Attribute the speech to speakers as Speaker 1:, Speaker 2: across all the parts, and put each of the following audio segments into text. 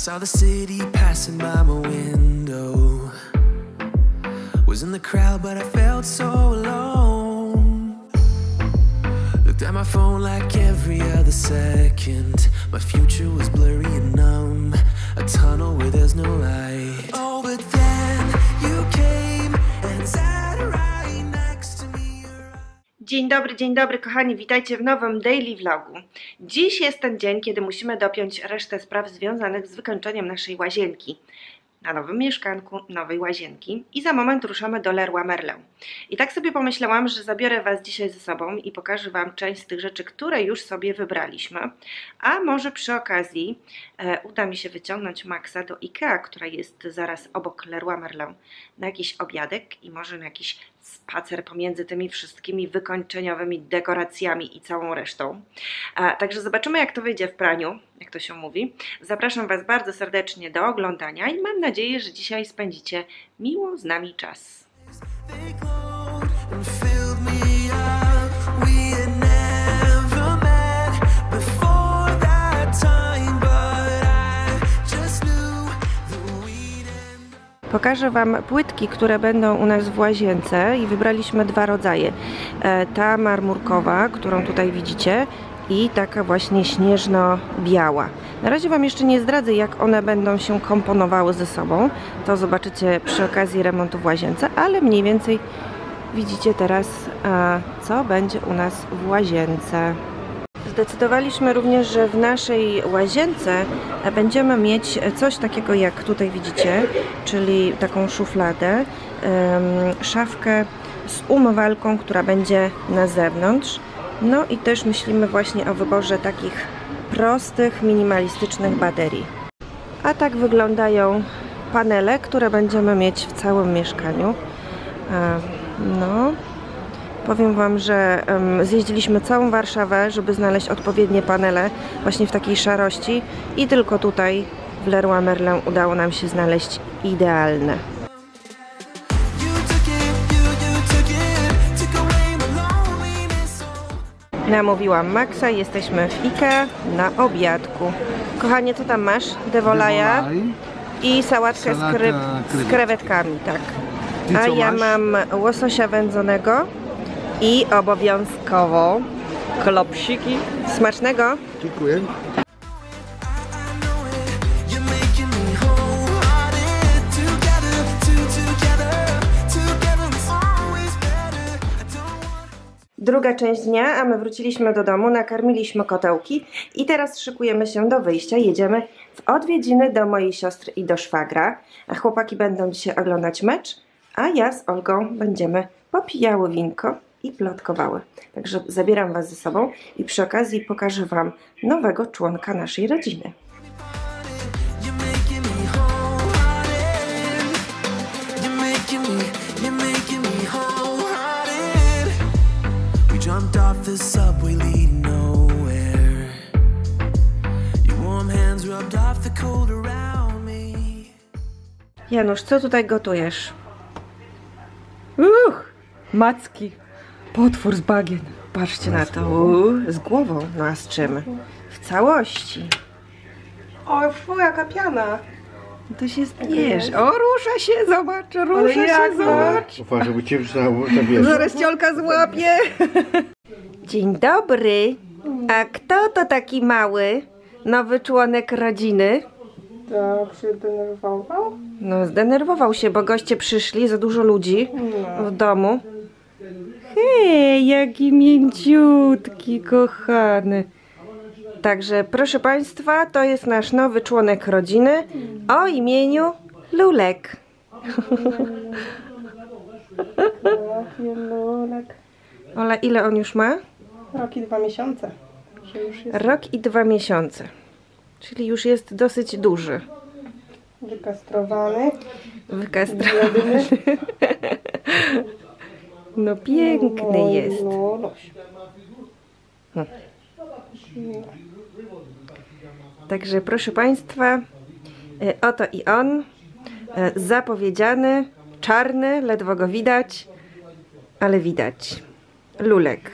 Speaker 1: saw the city passing by my window. Was in the crowd, but I felt so alone. Looked at my phone like every other second. My future was blurry and numb, a tunnel where there's no light. Oh, but then you came and sat right next to me.
Speaker 2: Dzień dobry kochani, witajcie w nowym daily vlogu. Dziś jest ten dzień, kiedy musimy dopiąć resztę spraw związanych z wykończeniem naszej łazienki. Na nowym mieszkanku, nowej łazienki i za moment ruszamy do Leroy Merlin. I tak sobie pomyślałam, że zabiorę Was dzisiaj ze sobą i pokażę Wam część z tych rzeczy, które już sobie wybraliśmy. A może przy okazji uda mi się wyciągnąć Maxa do Ikea, która jest zaraz obok Leroy Merlin, na jakiś obiadek i może na jakiś spacer pomiędzy tymi wszystkimi wykończeniowymi dekoracjami i całą resztą. Także zobaczymy, jak to wyjdzie w praniu, jak to się mówi. Zapraszam Was bardzo serdecznie do oglądania i mam nadzieję, że dzisiaj spędzicie miło z nami czas. Pokażę Wam płytki, które będą u nas w łazience i wybraliśmy dwa rodzaje. Ta marmurkowa, którą tutaj widzicie, i taka właśnie śnieżno-biała. Na razie Wam jeszcze nie zdradzę, jak one będą się komponowały ze sobą. To zobaczycie przy okazji remontu w łazience, ale mniej więcej widzicie teraz, co będzie u nas w łazience. Zdecydowaliśmy również, że w naszej łazience będziemy mieć coś takiego, jak tutaj widzicie, czyli taką szufladę, szafkę z umywalką, która będzie na zewnątrz. No i też myślimy właśnie o wyborze takich prostych, minimalistycznych baterii. A tak wyglądają panele, które będziemy mieć w całym mieszkaniu. No, powiem Wam, że zjeździliśmy całą Warszawę, żeby znaleźć odpowiednie panele właśnie w takiej szarości i tylko tutaj w Leroy Merlin udało nam się znaleźć idealne. Namówiłam Maxa, jesteśmy w Ikea na obiadku. Kochanie, co tam masz? Devolaja i sałatkę z krewetkami, tak. A ja mam łososia wędzonego i obowiązkowo klopsiki. Smacznego!
Speaker 3: Dziękuję.
Speaker 2: Druga część dnia, a my wróciliśmy do domu, nakarmiliśmy kotełki i teraz szykujemy się do wyjścia. Jedziemy w odwiedziny do mojej siostry i do szwagra. A chłopaki będą dzisiaj oglądać mecz, a ja z Olgą będziemy popijały winko i plotkowały. Także zabieram Was ze sobą i przy okazji pokażę Wam nowego członka naszej rodziny.
Speaker 1: Jumped off the subway leading nowhere. Your warm hands rubbed off the cold around me.
Speaker 2: Janusz, co tutaj gotujesz? Macki. Potwór z bagien. Patrzcie na to. Z głową. No a z czym? W całości. O, fu, jaka piana. To się zbierz. O, rusza się, zobacz, rusza się, zobacz.
Speaker 3: Uważaj, bo cię zabierze.
Speaker 2: Zaraz ciolka złapie. Dzień dobry. A kto to taki mały, nowy członek rodziny?
Speaker 4: Tak się denerwował?
Speaker 2: No, zdenerwował się, bo goście przyszli, za dużo ludzi w domu. Hej, jaki mięciutki, kochany. Także, proszę Państwa, to jest nasz nowy członek rodziny o imieniu Lulek.
Speaker 4: Lulek.
Speaker 2: Ola, ile on już ma?
Speaker 4: Rok i 2 miesiące.
Speaker 2: Rok i 2 miesiące. Czyli już jest dosyć duży.
Speaker 4: Wykastrowany.
Speaker 2: Wykastrowany. No piękny jest. Także proszę Państwa, oto i on, zapowiedziany, czarny, ledwo go widać, ale widać. Lulek.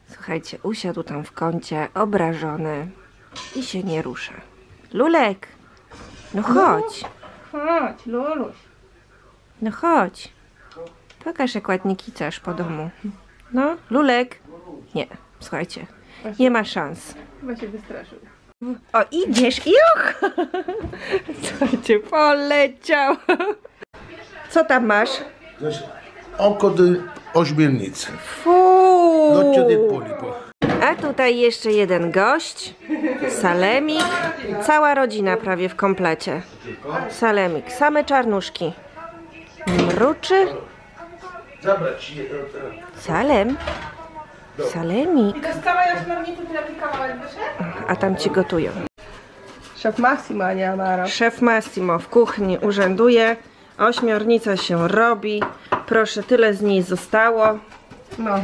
Speaker 2: Słuchajcie, usiadł tam w kącie, obrażony i się nie rusza. Lulek, No chodź.
Speaker 4: Chodź, Luluś.
Speaker 2: No chodź. Pokaż, jak ładnie kicasz po domu. No, Lulek. Nie, słuchajcie. Nie ma szans.
Speaker 4: Chyba się wystraszył.
Speaker 2: O, idziesz, juch! Słuchajcie, poleciał. Co tam masz?
Speaker 3: To jest oko do ośmiornicy.
Speaker 2: Fuu.
Speaker 3: Nocio di polipo.
Speaker 2: A tutaj jeszcze jeden gość. Salemik. Cała rodzina prawie w komplecie. Salemik, same czarnuszki. Mruczy.
Speaker 3: Zabrać.
Speaker 2: Salem. Salemik.
Speaker 4: Z całej ośmiornicy tyle kawałek wyszedł?
Speaker 2: A tam ci gotują.
Speaker 4: Szef Massimo, a nie Amaro.
Speaker 2: Szef Massimo w kuchni urzęduje. Ośmiornica się robi. Proszę, tyle z niej zostało.
Speaker 4: No.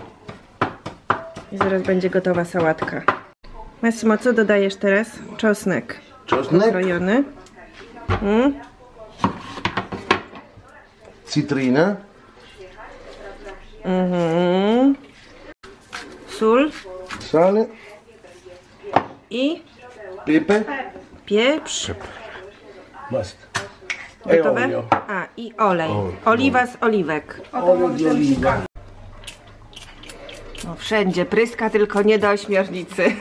Speaker 2: I zaraz będzie gotowa sałatka. Massimo, co dodajesz teraz? Czosnek.
Speaker 3: Czosnek,
Speaker 2: Krojony.
Speaker 3: cytryna,
Speaker 2: Sól
Speaker 3: sale,
Speaker 2: i
Speaker 3: pepe,
Speaker 2: pieprz.
Speaker 3: basta.
Speaker 2: Gotowe?
Speaker 3: olio.
Speaker 2: A, i olej.
Speaker 3: Olej.
Speaker 2: Oliwa z oliwek.
Speaker 3: Olio di oliva.
Speaker 2: No, wszędzie pryska, tylko nie do ośmiornicy.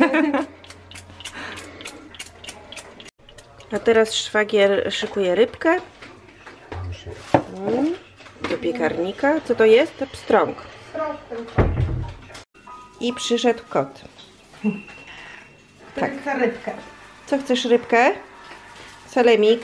Speaker 2: A teraz szwagier szykuje rybkę. Do piekarnika. Co to jest? To pstrąg. I przyszedł kot. Tak.
Speaker 4: Za rybkę.
Speaker 2: Co chcesz, rybkę? Salemik.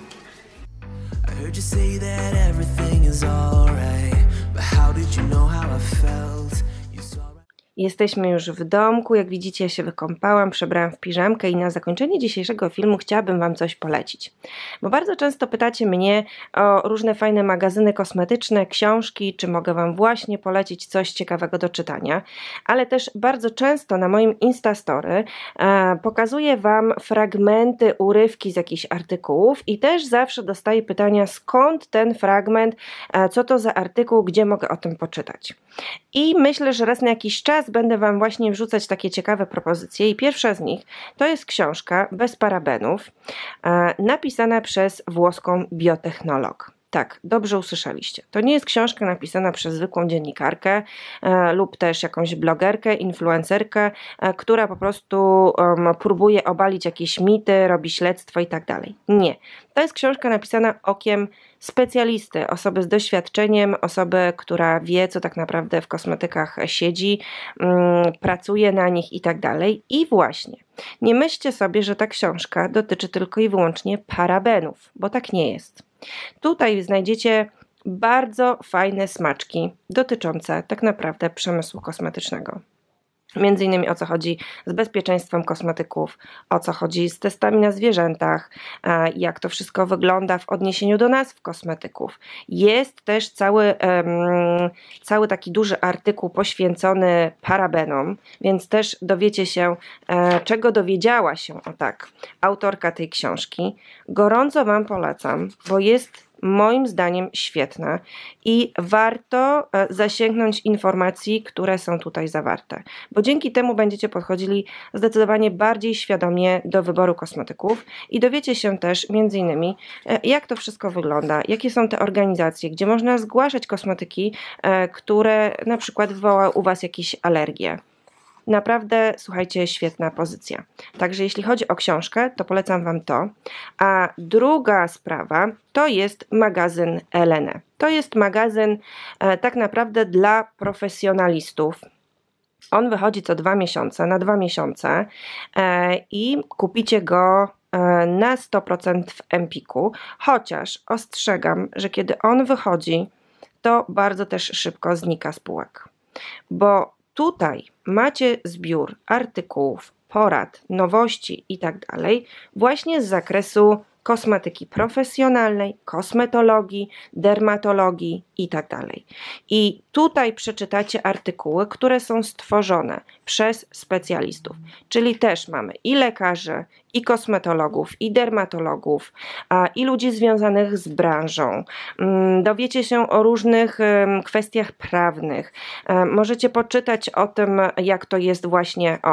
Speaker 1: I heard you say that everything is alright, but how did you know how I felt? You saw
Speaker 2: Jesteśmy już w domku, jak widzicie ja się wykąpałam, przebrałam w piżamkę i na zakończenie dzisiejszego filmu chciałabym Wam coś polecić. Bo bardzo często pytacie mnie o różne fajne magazyny kosmetyczne, książki, czy mogę Wam właśnie polecić coś ciekawego do czytania, ale też bardzo często na moim Instastory pokazuję Wam fragmenty, urywki z jakichś artykułów i też zawsze dostaję pytania, skąd ten fragment, co to za artykuł, gdzie mogę o tym poczytać. I myślę, że raz na jakiś czas będę Wam właśnie wrzucać takie ciekawe propozycje i pierwsza z nich to jest książka bez parabenów, napisana przez włoską biotechnolog. Tak, dobrze usłyszeliście. To nie jest książka napisana przez zwykłą dziennikarkę lub też jakąś blogerkę, influencerkę, która po prostu próbuje obalić jakieś mity, robi śledztwo i tak dalej. Nie. To jest książka napisana okiem specjalisty, osoby z doświadczeniem, osoby, która wie, co tak naprawdę w kosmetykach siedzi, pracuje na nich i tak dalej. I właśnie, nie myślcie sobie, że ta książka dotyczy tylko i wyłącznie parabenów, bo tak nie jest. Tutaj znajdziecie bardzo fajne smaczki dotyczące tak naprawdę przemysłu kosmetycznego. Między innymi o co chodzi z bezpieczeństwem kosmetyków, o co chodzi z testami na zwierzętach, jak to wszystko wygląda w odniesieniu do nazw kosmetyków. Jest też cały taki duży artykuł poświęcony parabenom, więc też dowiecie się, czego dowiedziała się autorka tej książki. Gorąco Wam polecam, bo jest moim zdaniem świetna i warto zasięgnąć informacji, które są tutaj zawarte, bo dzięki temu będziecie podchodzili zdecydowanie bardziej świadomie do wyboru kosmetyków i dowiecie się też między innymi, jak to wszystko wygląda, jakie są te organizacje, gdzie można zgłaszać kosmetyki, które na przykład wywołały u Was jakieś alergie. Naprawdę, słuchajcie, świetna pozycja. Także jeśli chodzi o książkę, to polecam Wam to. A druga sprawa to jest magazyn Elene. To jest magazyn tak naprawdę dla profesjonalistów. On wychodzi co 2 miesiące, na 2 miesiące i kupicie go na 100% w Empiku, chociaż ostrzegam, że kiedy on wychodzi, to bardzo też szybko znika z półek, bo tutaj macie zbiór artykułów, porad, nowości i tak dalej właśnie z zakresu kosmetyki profesjonalnej, kosmetologii, dermatologii i tak dalej. I tutaj przeczytacie artykuły, które są stworzone przez specjalistów, czyli też mamy i lekarzy, i kosmetologów, i dermatologów, i ludzi związanych z branżą. Dowiecie się o różnych kwestiach prawnych. Możecie poczytać o tym, jak to jest właśnie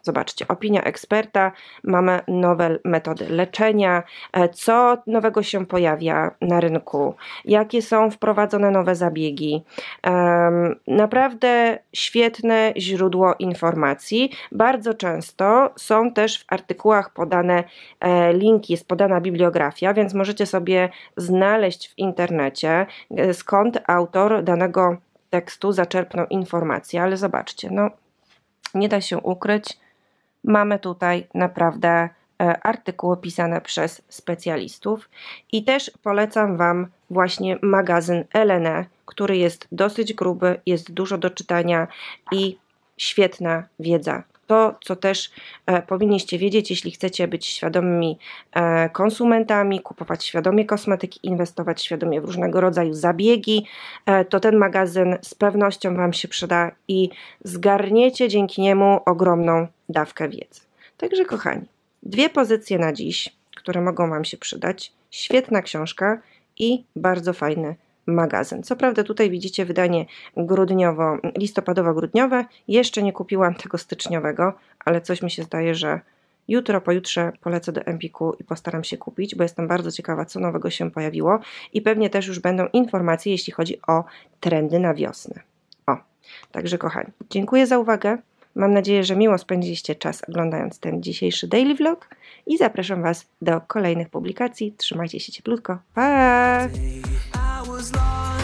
Speaker 2: Zobaczcie, opinia eksperta, mamy nowe metody leczenia, co nowego się pojawia na rynku, jakie są wprowadzone nowe zabiegi. Naprawdę świetne źródło informacji. Bardzo często są też w artykułach podane linki, jest podana bibliografia, więc możecie sobie znaleźć w internecie, skąd autor danego tekstu zaczerpnął informacje, ale zobaczcie, no nie da się ukryć, mamy tutaj naprawdę artykuły pisane przez specjalistów i też polecam Wam właśnie magazyn Elene, który jest dosyć gruby, jest dużo do czytania i świetna wiedza. To, co też powinniście wiedzieć, jeśli chcecie być świadomymi konsumentami, kupować świadomie kosmetyki, inwestować świadomie w różnego rodzaju zabiegi, to ten magazyn z pewnością Wam się przyda i zgarniecie dzięki niemu ogromną dawkę wiedzy. Także kochani, 2 pozycje na dziś, które mogą Wam się przydać. Świetna książka i bardzo fajny magazyn. Co prawda tutaj widzicie wydanie listopadowo-grudniowe. Jeszcze nie kupiłam tego styczniowego, ale coś mi się zdaje, że jutro, pojutrze polecę do Empiku i postaram się kupić, bo jestem bardzo ciekawa, co nowego się pojawiło i pewnie też już będą informacje, jeśli chodzi o trendy na wiosnę. Także kochani, dziękuję za uwagę. Mam nadzieję, że miło spędziliście czas oglądając ten dzisiejszy daily vlog i zapraszam Was do kolejnych publikacji. Trzymajcie się cieplutko. Pa!
Speaker 1: I was lost.